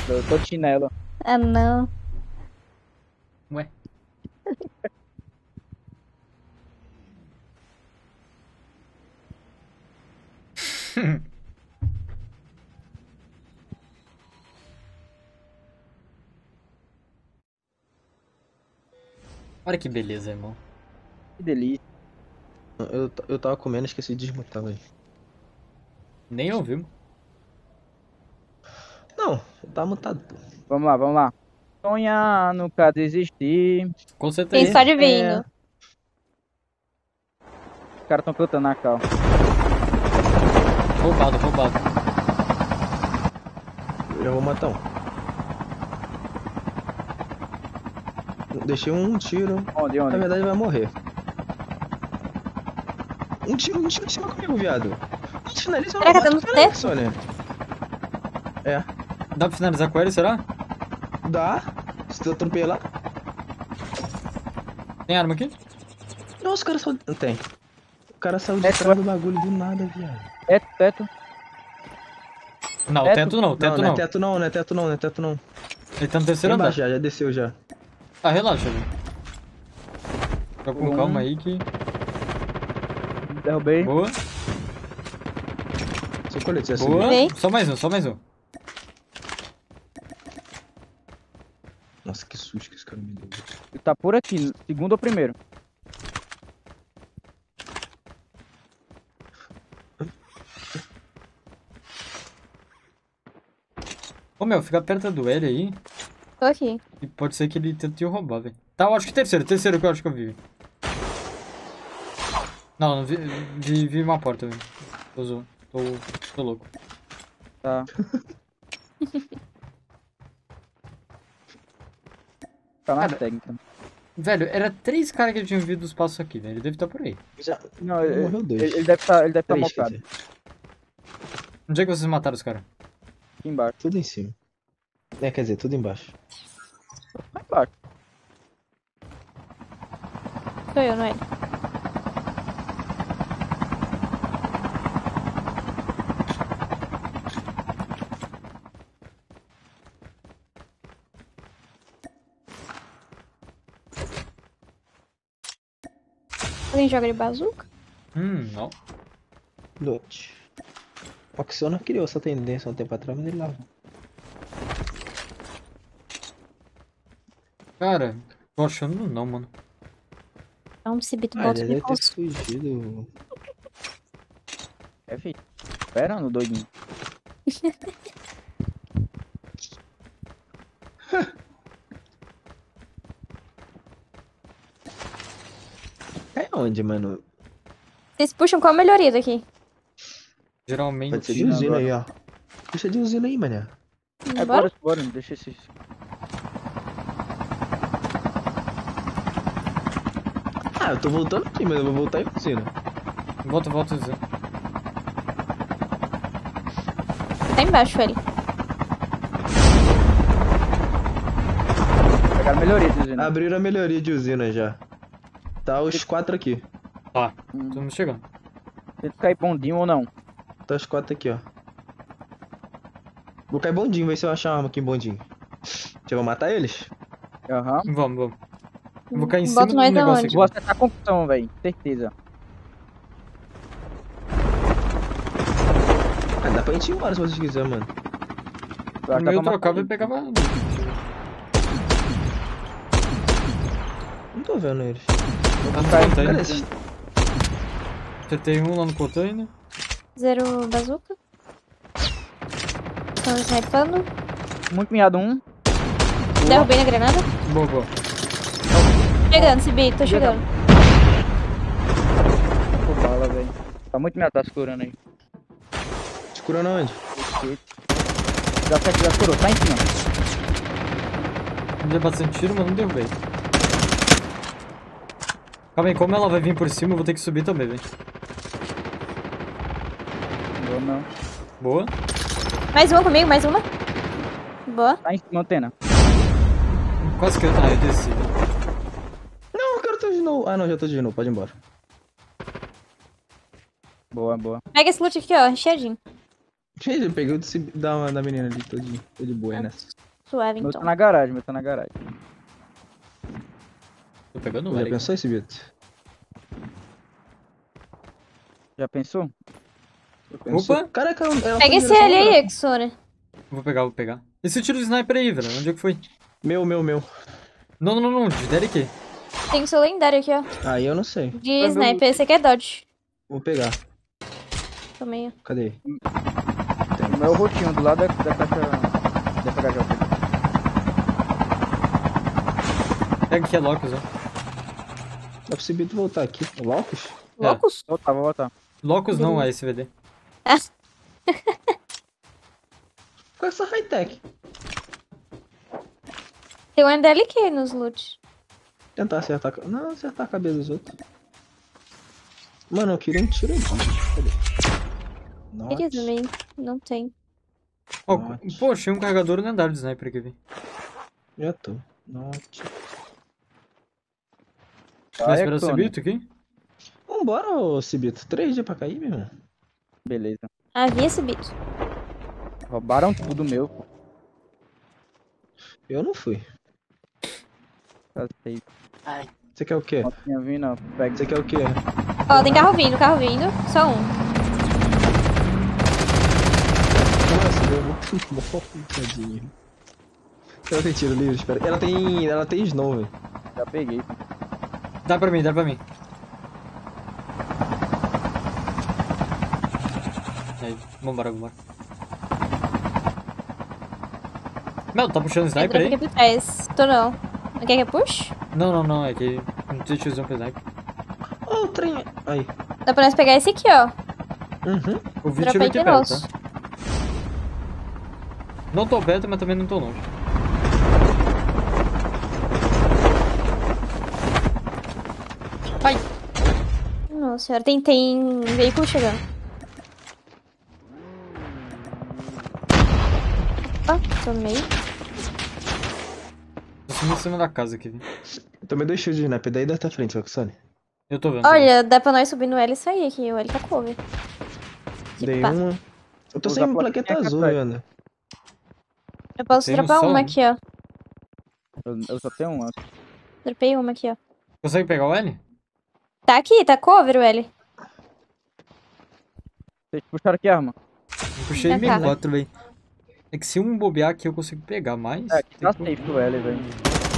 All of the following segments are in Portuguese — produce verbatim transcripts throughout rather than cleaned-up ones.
Eu tô de chinelo. Ah, não. Ué. Olha que beleza, irmão. Que delícia. Eu, eu tava comendo e esqueci de desmutar, velho. Nem ouvimos. Não, eu tava mutado, pô. Vamos lá, vamos lá. Sonhar, nunca desistir. Com Quem certeza. está É. adivinhando? Os caras tão cantando na cal. Roubado, roubado. Eu já vou matar um. Deixei um tiro. Onde, Na onde? verdade vai morrer. Um tiro, um tiro em cima comigo, viado. Não finaliza, Caraca, mata tá no o Fênix, teto? Sônia. É, Dá pra finalizar com ele, será? dá. Se tu atropelar. Tem arma aqui? Nossa, o cara saiu. Não tem. O cara saiu de É, trás do bagulho do nada, viado. Teto, teto. Não, Teto? teto não, teto não, não não. é teto não, não é teto não, não é teto não. Ele tá no terceiro andar. Embaixo já, já desceu já. Ah, relaxa, velho. Tá com Um. calma aí que... Derrubei. Boa, Seu colete, assim. boa. Bem. Só mais um, só mais um. Nossa, que susto que esse cara me deu. Ele tá por aqui, segundo ou primeiro? Ô, meu, fica perto do L aí. Tô aqui. E pode ser que ele tente te roubar, velho. Tá, eu acho que terceiro, terceiro que eu acho que eu vi. Não, não vi, vi, vi uma porta, velho. Tô, zo- tô, tô louco. Tá. Tá na Cara, técnica. Velho, era três caras que eu tinha ouvido os passos aqui, velho. Ele deve estar por aí. Já Não, ele, morreu dois. ele, ele deve estar ele deve tá Três, quer mocado. dizer. Onde é que vocês mataram os caras? Aqui embaixo. Tudo em cima. É, quer dizer, tudo embaixo. Lá embaixo. Sou eu, não é ele. Alguém joga de bazuca? Hum, não. Lote. O Axona criou essa tendência há um tempo atrás, mas ele lá. Cara, tô achando não, mano. Não, esse bito Ah, bota ele me deve ter cons... fugido. É, filho. Esperando, doidinho. É onde, mano? Vocês puxam qual a melhoria daqui? Geralmente... Pode ser de usina aí, ó. Puxa de usina aí, mané. É, Bora? bora, bora, deixa esses. Ah, eu tô voltando aqui, mas eu vou voltar em usina. Volta, volta, Zé. Tá embaixo, ele. Pegaram melhoria, dizendo. Abriram a melhoria de usina já. Tá os quatro aqui. Tá, Hum. estamos chegando. Se cair bondinho ou não. Tá os quatro aqui, ó. Vou cair bondinho, ver se eu achar uma arma aqui em bondinho. Eu vou matar eles? Aham. Vamos, vamos. Eu vou cair em Bota cima do nós negócio aonde? aqui. Vou acertar com concussão, velho. Certeza. Ah, dá pra gente ir embora se vocês quiserem, mano. Eu acho que dá Eu pra trocava e matar pegava... Não tô vendo eles. Tá no Cai- container. Cadê esses? Acertei um lá no container. Zero bazuca. Estão snipando. ele. Muito miado um. Derrubei na granada. Boa, boa. Chegando, esse bito, tô chegando. Pô, bala, velho. Tá muito miado, tá se curando aí. Escurando onde? Já sete, já curou. Tá em cima. Me deu bastante tiro, mas não derrubei. Calma aí, como ela vai vir por cima, eu vou ter que subir também, velho. Boa, não. Boa. Mais uma comigo, mais uma. Boa. Tá em cima, antena. Quase que eu... Ah, eu desci. Não, eu quero tô de novo. Ah, não, já tô de novo. Pode ir embora. Boa, boa. Pega esse loot aqui, ó, recheadinho. Gente, eu peguei o desse- da, da menina ali, tô de, tô de boa nessa. Suave, Meu então. tá na garagem, meu tá na garagem. Tô pegando Já ele. pensou esse Bito? Já pensou? Já pensou? Opa! Caraca, ela ela Pega foi em esse direção ali ao aí, buraco. Exone. Vou pegar, vou pegar. Esse tiro de sniper aí, velho. Onde é que foi? Meu, meu, meu. Não, não, não, não. De Derek. Tem o seu lendário aqui, ó. Aí eu não sei. De meu sniper. Esse aqui é Dodge. Vou pegar. Também, ó. Cadê? O meu roxinho do lado da, da caixa. Da H J. Pega que é Locus, ó. Dá pra esse Bito voltar aqui. O Locus? É. Loucos? Vou voltar, vou voltar. Locus não, é S V D. Com essa high-tech. Tem um M D L Q nos loot. Tentar acertar. a ca- Não, acertar a cabeça dos outros. Mano, eu queria um tiro aqui. Cadê? Queria Nossa. também. Não tem. Ó, Note. pô, achei um carregador lendário de sniper aqui, velho. Já tô. Note. Vai Vai, esperar esse Exone. bito aqui? Vambora, ô Cibito. Três dias pra cair, meu irmão. Beleza. Ah, vi esse bito. Roubaram tudo meu. pô. Eu não fui. Tá safe. Você quer o quê? Não tinha vindo, ó. Pega. Você quer o quê? Ó, tem carro vindo, carro vindo. Só um. Nossa, deu muito tadinho. Ela tem tiro livre, espera. Ela tem. Ela tem snow, velho. Já peguei. Dá pra mim, dá pra mim. Aí, vambora, vambora. Mel, tá puxando sniper Entra aí? aqui por trás. Tô não. Não quer que eu puxe? Não, não, não, é que não tem tiozão pra sniper. Ó, o trem. Aí. Dá pra nós pegar esse aqui, ó. Uhum. Eu vi Dropei tiro aqui de perto, nosso. tá? Não tô perto, mas também não tô longe. Ai! Nossa senhora, tem, tem veículo chegando. Opa, tomei. Tô sumindo em cima da casa aqui, viu? Eu tomei dois tiros de sniper. Daí da tua frente, Roxane. Eu tô vendo. Olha, dá pra nós subir no L e sair aqui. O L tá cover. Dei pá. uma. Eu tô Usa sem a plaquinha plaqueta aqui azul, atrás. Ana. Eu posso Tem dropar noção, uma né? aqui, ó. Eu, eu só tenho uma. Dropei uma aqui, ó. Consegue pegar o L? Tá aqui, tá cover o L. Vocês puxaram que arma? Eu puxei Ah, M tá. quatro, velho. É que se um bobear aqui eu consigo pegar, mas... É, aqui tem tá que- safe o L, velho.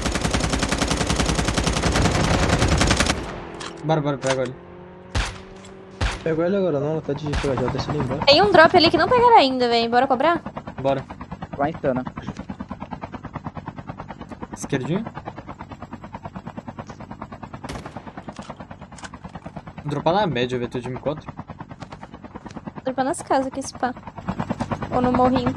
Bora, bora, pega ele. Pegou ele agora não, ela tá de P H, deixa ele embora. Tem um drop ali que não pegaram ainda, velho. Bora cobrar? Bora. Vai insana. Esquerdinho. Vou dropar na média, velho, tô de M quatro. Dropar nas casas aqui, esse pá. Ou no morrinho.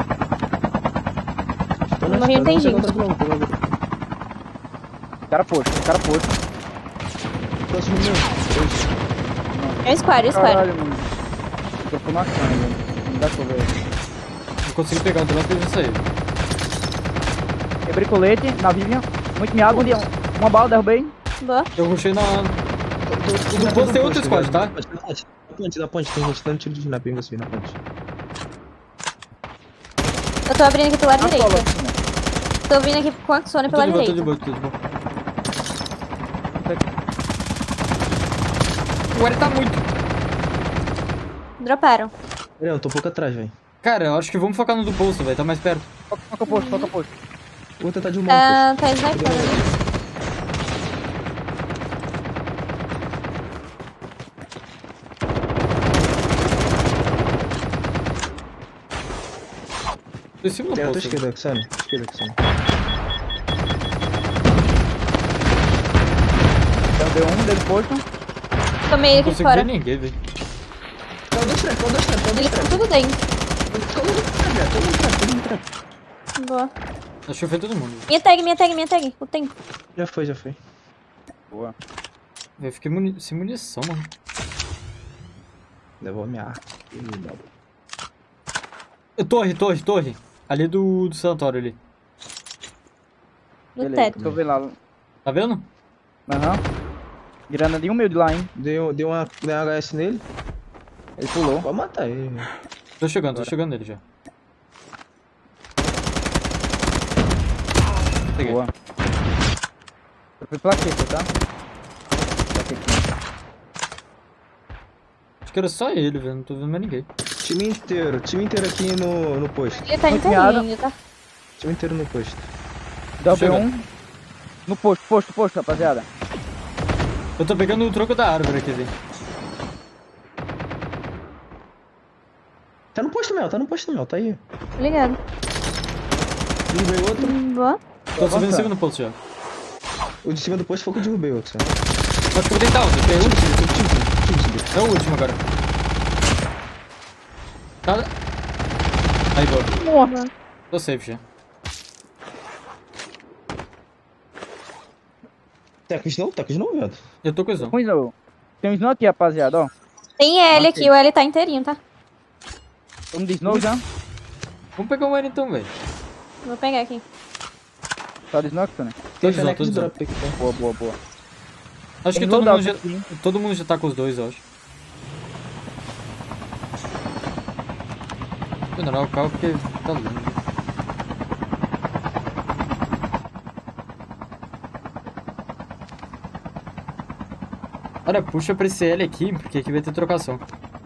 Tô No nas morrinho tem casas, gente. vou pegar outra, vou pegar outra. Cara posto, cara posto. Próximo meu. Dois. É o squad, é o squad. Caralho, mano. Eu tô matando, velho. Não dá pra ver. Não consegui pegar o drop e eu já saí. Quebrei colete na Vivian. Muito miado. Um, uma bala, derrubei. Boa. Eu rushei na... Tô- tô- do posto tem outro squad, tá? Na ponte, na ponte, na ponte, tem gente dando tiro de sniper em você, na ponte. Eu tô abrindo aqui pelo lado Na direito. sola, assim, né? Tô vindo aqui com a Axone Eu tô pela de boa, tô de direita. boa, tô de boa. O L tá muito... Droparam. Leão, tô um pouco atrás, velho. Cara, eu acho que vamos focar no do posto, velho, tá mais perto. Foca foca o posto, foca o posto. Vou tentar de um Tá, tá snipando ali. Tô em cima do Tem outra posto. esquerda, Roxane. Esquerda, Roxane. Então deu um dele posto. Tomei Não aqui consigo fora. ver ninguém, velho. Calma, dois trap, calma, dois trap, calma, dois Eles trap. estão tudo dentro. Calma, dois trap, velho. Todo mundo trap, todo mundo trap. Boa. Acho que eu fui todo mundo. Minha tag, minha tag, minha tag. O tempo. Já foi, já foi. Boa. Eu fiquei muni... sem munição, mano. Levou a minha arma. Ih, não. Eh, Torre, torre, torre. Ali do, do sanatório ali. No Beleza, teto. deixa eu ver lá. Tá vendo? Aham. Grana de um meio de lá, hein. Dei, dei uma, dei uma H S nele. Ele pulou. Pode matar ele. Tô chegando, tô Bora. chegando nele já. Peguei. Boa. Eu fui plaqueta, tá? Plaquetinha. Acho que era só ele, velho. Não tô vendo mais ninguém. Time inteiro, time inteiro aqui no, no posto. Ele tá Muito inteirinho miado. ainda, tá? Time inteiro no posto. Dá o B Chegando. um. No posto, posto, posto, rapaziada. Eu tô pegando o tronco da árvore aqui, velho. Tá no posto, Mel, tá no posto, Mel, tá aí. Obrigado. Derrubei outro. Hum, Boa. Tô subindo em avançando. cima do posto já. O de cima do posto foi o que eu derrubei outro. Sabe? Acho que eu vou tentar outro. Tem um. É o último agora. Tá. Aí, boa. Boa. Tô safe já. Tá com snow? Tá com snow, viado? Eu tô com isso. Com snow. Tem um snow aqui, rapaziada, ó. Tem L Ok. aqui, o L tá inteirinho, tá? Vamos de snow já? Vamos pegar o L então, velho. Vou pegar aqui. Só de snow, né? Tô Tem desão, tô Fenix desão. drop aqui, tá? Boa, boa, boa. Acho que Tem todo loadout mundo, já, aqui, hein? todo mundo já tá com os dois, eu acho. Vou ignorar o carro porque tá lindo. Olha, puxa pra esse L aqui, porque aqui vai ter trocação.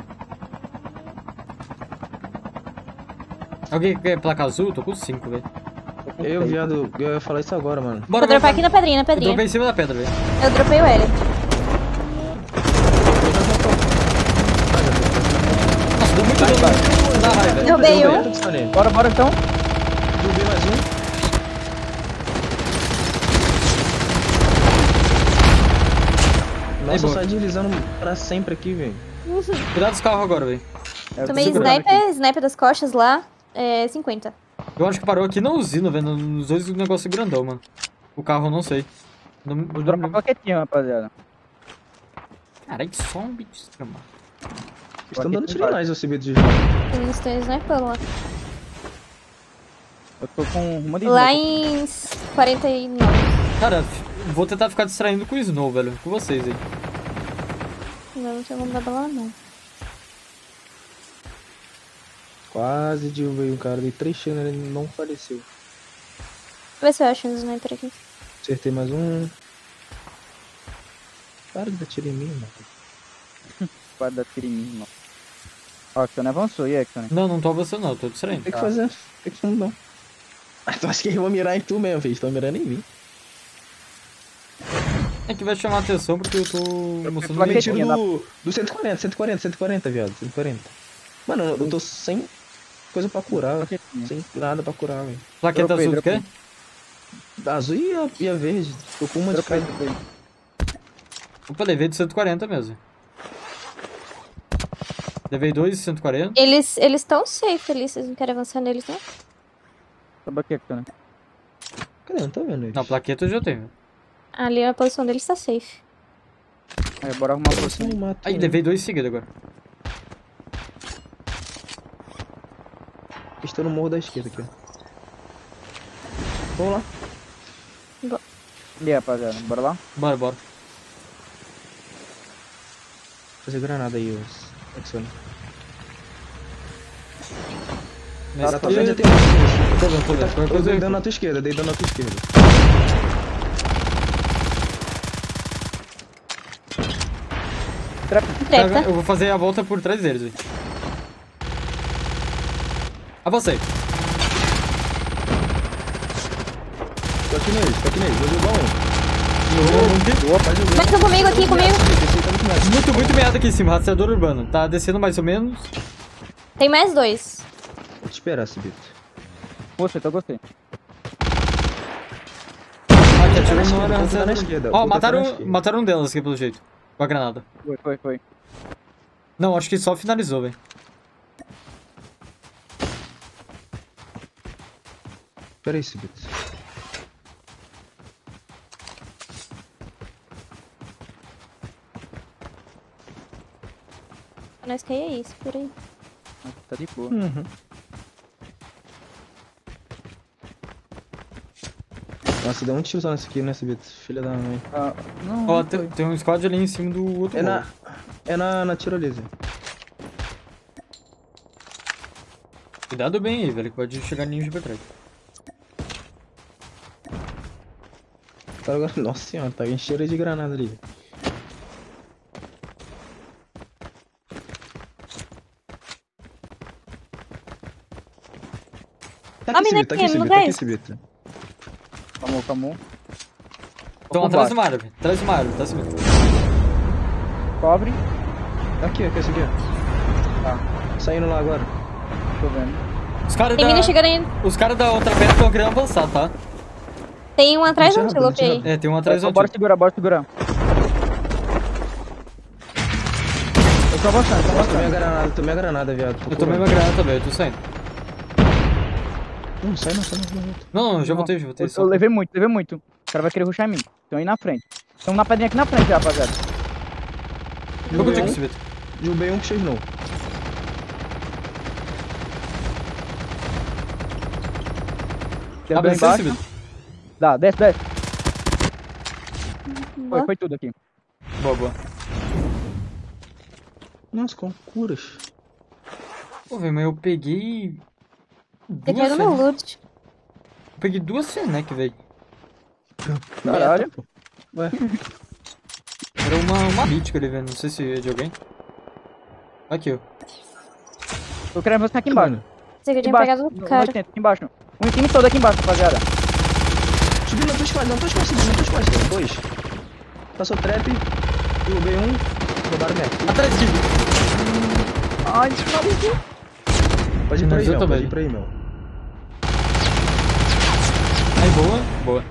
Alguém quer placa azul? Tô com cinco, velho. Eu, viado, eu ia falar isso agora, mano. Vou dropar aqui na pedrinha, na Eu pedrinha. dropei em cima da pedra, velho. Eu dropei o L. Nossa, deu muito dano. Dá raiva. Derrubei um. Tô disparando. Bora, bora então. Derrubei mais um. Nossa, boa. só deslizando pra sempre aqui, velho. Cuidado dos carros agora, velho. É, eu tô Tomei segurando sniper, aqui. sniper das costas lá. É cinquenta. Eu acho que parou aqui na usina, velho. Nos dois negócios grandão, mano. O carro eu não sei. Não, não, Vou dropar não... plaquetinha, rapaziada. Caralho, só um bicho desgramado. Estão dando Aqui tiro em tem nós, eu subi de Eles têm sniper lá. Eu tô com uma de Lá snow. em quarenta e nove. Cara, f- vou tentar ficar distraindo com o Snow, velho. Com vocês aí. Não, não tinha como dar pra lá, não. Quase derrubei um cara, dei três tiros, ele não faleceu. Deixa eu ver se eu acho um sniper aqui. Acertei mais um. Para de dar tiro em mim, mano. Pode dar tiro em mim, irmão. Ó, Axone avançou. E aí, Axone? Não, não tô avançando, não. Tô distraindo. Tem que Tá. fazer. Tem que fazer não. Ah, tu acha que eu vou mirar em tu mesmo, filho? Estão mirando em mim. É que vai chamar a atenção porque eu tô mostrando plaquetinha. bem. Tiro na- do, do cento e quarenta, cento e quarenta, cento e quarenta, viado. cento e quarenta. Mano, eu eu tô sem coisa pra curar. Plaquetinha. Sem nada pra curar, velho. Plaqueta Dropei, azul, tu quer? dropei. Azul e a, e a verde. Tô com uma de Dropei, cada. dropei. Opa, levei de cento e quarenta mesmo. Levei dois de cento e quarenta. Eles eles estão safe ali, vocês não querem avançar neles, não? Sobe aqui, Axone. Cadê? Não tô vendo eles. Não, plaqueta eu já tenho. Ali a posição deles tá safe. Aí, bora arrumar a Você posição. não mata. Aí, levei dois seguidos agora. Estou no morro da esquerda aqui, ó. Vamos lá. E aí, rapaziada, bora lá? Bora, bora. Fazer granada aí, os Axone. Mas Tá, tá ele- vendo? Já tem mais. Tô vendo, tô vendo. Qualquer Eu coisa dei eu- dano na tua esquerda, dei dano na tua esquerda. Trap. Treta. Eu vou fazer a volta por trás deles, velho. Avancei. Tô aqui neles, tô aqui neles. Vou jogar um. Boa, faz o Mais um comigo aqui, comigo. Muito, muito meado aqui em cima, rastreador urbano. Tá descendo mais ou menos. Tem mais dois. Vou te esperar, Cibito. Gostei, tô gostei. Aqui, atirou na no esquerda, área outra tá na rastreador. esquerda, Ó, outra tá na mataram, esquerda. mataram um delas aqui pelo jeito. Com a granada. Foi, foi, foi. Não, acho que só finalizou, velho. Pera aí, Cibito. Nós que é isso, por aí. Tá de boa. Uhum. Nossa, deu um tiro só nesse aqui, né, Cibito? Filha da mãe. Ah, não, Ó, não tem, foi. tem um squad ali em cima do outro É morro. na... É na, na tirolesa. Cuidado bem aí, velho, que pode chegar ninja pra trás. Cara, agora... Nossa senhora, tá em cheiro de granada ali. Tá Ó, aqui esse mina bito, tá aqui aqui, esse no bito, tá aqui gás. esse bito. Calma, calma. Estão por atrás do baixo. mar, velho. Atrás do mar, tá subindo. Cobre. Tá aqui, aqui, esse aqui, ó. Tá, Saindo lá agora. tô vendo. Os caras Tem mina da... chegando aí. Os caras da outra perna estão querendo avançar, tá? Tem um atrás do Não tinha antílope nada, aí. não tinha É, tem um atrás do Bora, bora antigo. segurar, bora segurar. Eu tô avançando, tô Tomei a avançando. granada, tomei a granada, viado. Tô Eu tomei curando. uma granada também, eu tô saindo. Não, sai não, sai não, sai não. Não, não, já voltei, já voltei. Eu, Só... eu levei muito, levei muito. O cara vai querer rushar em mim. Estão aí na frente. Estão na pedrinha aqui na frente já, rapaziada. Vou contigo, um. esse Vitor. Derrubei um que fez não. Deu Abre bem esse, esse embaixo. Vitor. Dá, desce, desce. Foi, Boa. foi tudo aqui. Boa, boa. Nossa, com curas. Pô, velho, mas eu peguei... Tem Duas caído no Fennec. loot. Eu peguei duas Fennec, velho. Caralho. Meta, pô. Ué, Era uma, uma mítica ali, velho. Não sei se é de alguém. Aqui, ó. Tô querendo você aqui embaixo. mano. Sei que eu Aqui tinha embaixo. pegado no- o no cara. oitenta, aqui embaixo. Um time todo aqui embaixo, rapaziada. Subiu na tua costas, na tua costas, subiu na tua costas. Dois. Passou trap. Derrubei um. Roubaram meta. Atrás de... Ai, que maluco. Pode ir por aí, Finalizou meu. também. Pode ir por aí, meu. Aí, boa. Boa.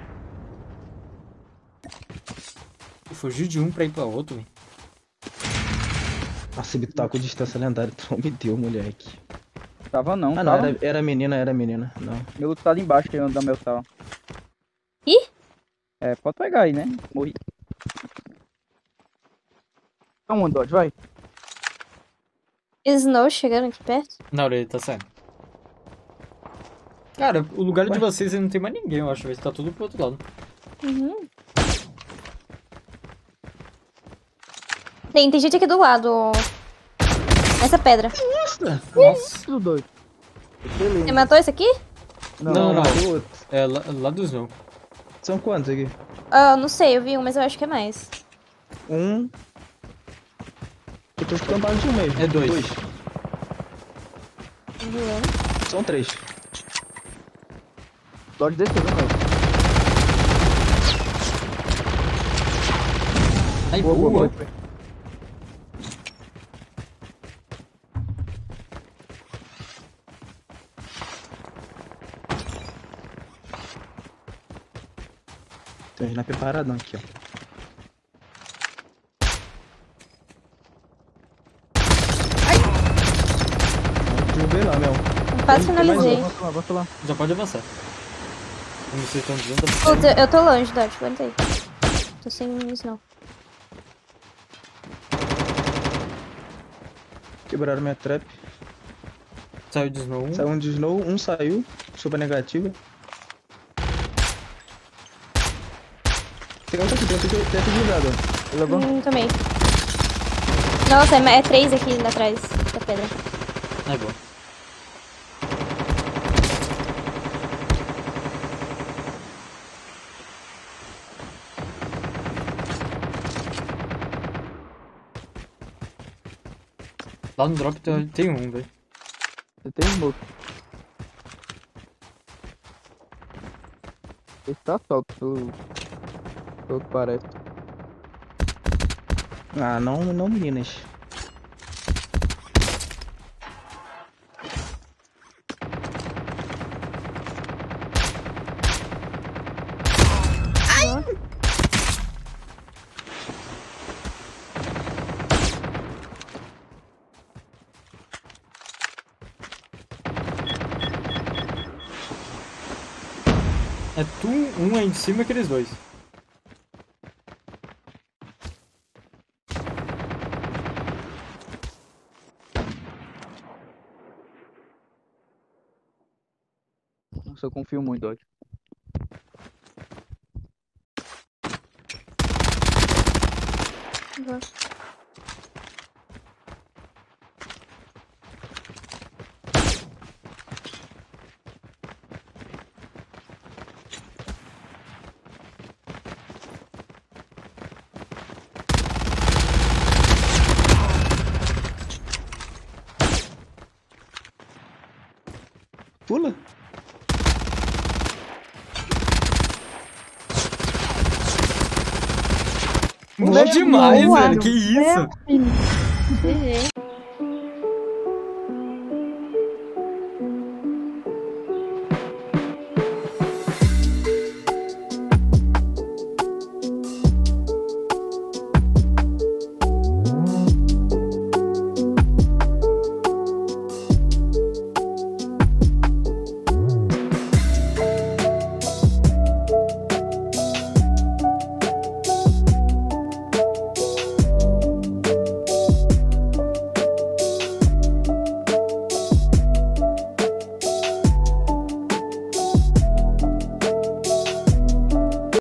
Eu fugi de um pra ir pra outro, velho. Nossa, ele tá com distância lendária. Tu não me deu, moleque. Tava não, Ah, não. tava. Era, era menina, era menina. Não. Meu loot tá ali embaixo, que é onde dá meu tal. Ih? É, pode pegar aí, né? Morri. Então, um Dodge, vai. Snow chegando aqui perto. Na hora ele tá saindo. Cara, o lugar de Ué? vocês aí não tem mais ninguém, eu acho. Vai estar tudo pro outro lado. Uhum. Tem, tem gente aqui do lado. Nessa pedra. Nossa! Nossa. Tudo doido. Você Beleza. matou esse aqui? Não, não. não. Tem outro. É lá, lá do Snow. São quantos aqui? Ah, não sei, eu vi um, mas eu acho que é mais. Um. Eu tô escutando barulho de um mesmo. É dois. Dois. Uhum. São três. Dodge desceu, não, velho. Aí, Boa, boa. boa, boa. Tem um sniper paradão aqui, ó. Derrubei lá, meu. Quase Tem- tem mais finalizei. um. Vamos lá, vamos lá. Já pode avançar. Como vocês estão dizendo, tá... Putz, eu, eu tô longe, Dodge, aguenta aí. Tô sem Snow. Quebraram minha trap. Saiu de Snow um. Saiu um de snow, um saiu. Super negativa. Tem outro aqui, tem outro aqui, tem outro ligado, ó. Levou. Hum, tomei. Nossa, é, é três aqui atrás da pedra. Aí, boa. Lá no drop tem, tem um, velho. Você tem smoke. Esse tá solto, pelo... pelo que parece. Ah, não, não meninas. É tu, um aí de cima e aqueles dois. Nossa, eu confio muito, Dodge. Boa. pula? Boa demais, Boa. velho. Que isso? G G.